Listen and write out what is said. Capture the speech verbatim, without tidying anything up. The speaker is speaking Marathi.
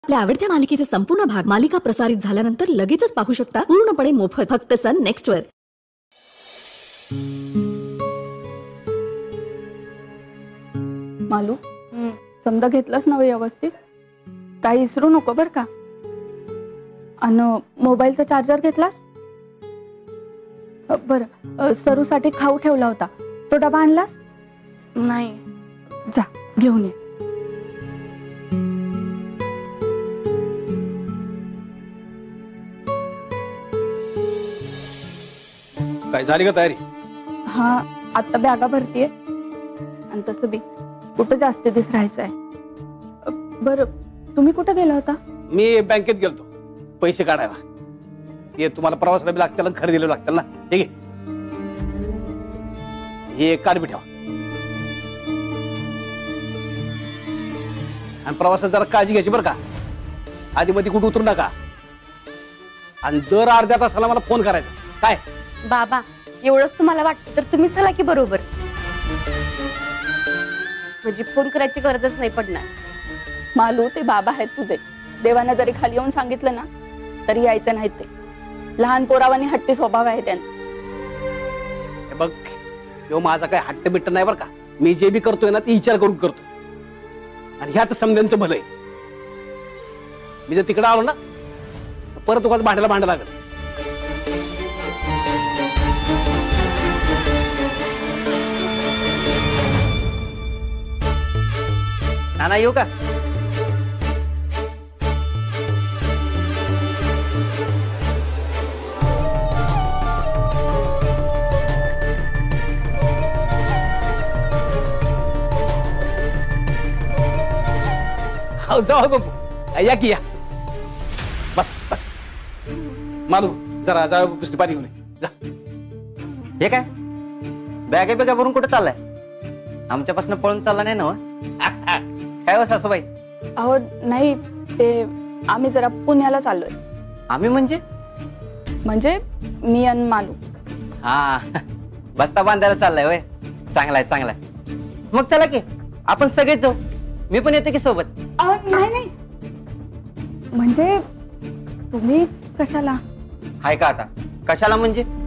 आपल्या आवडत्या मालिकेचे संपूर्ण भाग मालिका प्रसारित झाल्यानंतर लगेचच पाहू शकता पूर्णपणे मोफत फक्त सन नेक्स्ट वर। मालू समजा घेतलास ना व्यवस्थित, काही विसरू नको बर का। आणि मोबाईलचा चार्जर घेतलास? बर, सरूसाठी खाऊ ठेवला होता, तो डबा आणलास? नाही। जा घेऊन ये। काय झाली का तयारी? हा, आता बॅगा भरतीये आणि तसं बी कुठं जास्त दिवस राहायचंय। बर, तुम्ही कुठं गेला होता? मी बँकेत गेलतो पैसे काढायला। हे तुम्हाला प्रवासाला बी लागतील आणि खरेदीला लागतील ना, ठीक आहे? हे कार्ड बी ठेवा आणि प्रवासात जरा काळजी घ्यायची बरं का। आधी मध्ये कुठे उतरू नका आणि दर अर्ध्या तासाला मला फोन करायचा। काय बाबा, एवढंच तुम्हाला वाटतं तर तुम्ही चला की बरोबर, म्हणजे फोन करायची गरजच नाही पडणार। मालू, ते बाबा आहेत तुझे, देवाने जरी खाली येऊन सांगितलं ना तरी यायचं नाही। ते लहान पोरावानी हट्टी स्वभाव आहे त्यांचा। हे बघ, तो माझा काय हट्ट बिट्ट नाही बरं का। मी जे बी करतोय ना ते विचार करून करतो आणि ह्यात समजांचं भलं आहे। मी जर तिकडे आलो ना परत उगाच भांडायला भांडा लागत। नाना येऊ का? जाऊ बाबू, या की या, बस बस। मालू, जरा जाऊ पुस्तक पाणी घेऊन जा। हे काय बॅगे बिगा भरून कुठे चाललाय? आमच्यापासून पळून चालला नाही ना? काय हो सासूबाई? अहो नाही, ते आम्ही जरा पुण्याला चाललोय। आम्ही म्हणजे? म्हणजे मी आणि मालू। हा, बस्ता बांधायला चाललाय होय? चांगलाय चांगलाय, मग चला की आपण सगळेच जाऊ। मी पण येतो की सोबत? नाही नाही, म्हणजे तुम्ही कशाला? हाय का आता कशाला म्हणजे?